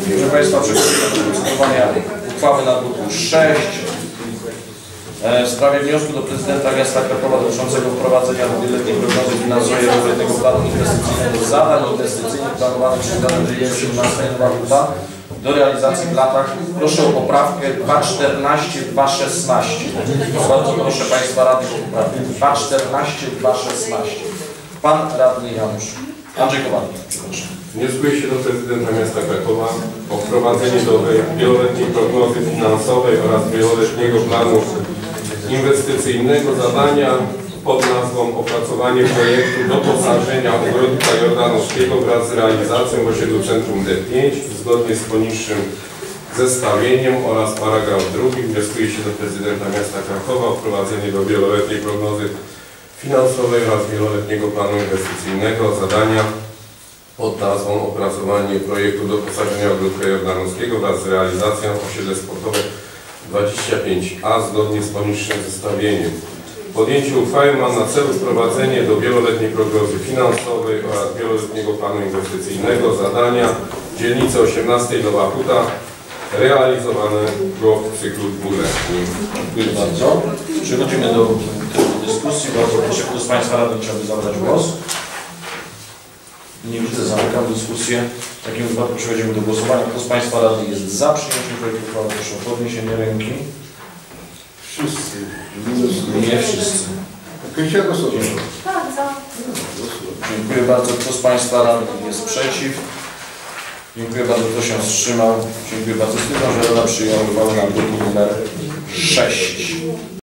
Proszę Państwa, przechodzimy do procedowania uchwały na druku 6 w sprawie wniosku do prezydenta miasta Krakowa dotyczącego wprowadzenia wieloletniej prognozy finansowej wieloletniego planu inwestycyjnego zadań inwestycyjnych planowanych przez lata 2017-2022 do realizacji w latach. Proszę o poprawkę 2.14.2.16. Bardzo proszę Państwa radnych o poprawkę 2.14.2.16. Pan radny Janusz Andrzej Kowalski, przepraszam. Wnioskuje się do prezydenta miasta Krakowa o wprowadzenie do wieloletniej prognozy finansowej oraz wieloletniego planu inwestycyjnego zadania pod nazwą opracowanie projektu doposażenia ogrodnika jordanowskiego wraz z realizacją w osiedlu Centrum D5 zgodnie z poniższym zestawieniem oraz paragraf 2. Wnioskuje się do prezydenta miasta Krakowa o wprowadzenie do wieloletniej prognozy finansowej oraz wieloletniego planu inwestycyjnego zadania pod nazwą opracowanie projektu doposażenia ogródka jordanowskiego wraz z realizacją osiedle sportowe 25A zgodnie z poniższym zestawieniem. Podjęcie uchwały ma na celu wprowadzenie do wieloletniej prognozy finansowej oraz wieloletniego planu inwestycyjnego zadania dzielnicy 18 Nowa Huta realizowanego w cyklu dwuletnim. Dziękuję bardzo. Przechodzimy do dyskusji. Bardzo proszę, kto z Państwa radnych chciałby zabrać głos? Nie widzę, zamykam dyskusję. W takim wypadku przechodzimy do głosowania. Kto z Państwa radnych jest za przyjęciem projektu uchwały? Proszę o podniesienie ręki. Wszyscy. Nie wszyscy. Krysia głosować. Dziękuję bardzo. Kto z Państwa radnych jest przeciw? Dziękuję bardzo. Kto się wstrzymał? Dziękuję bardzo. Stwierdzam, że Rada przyjęła uchwałę na druku numer 6.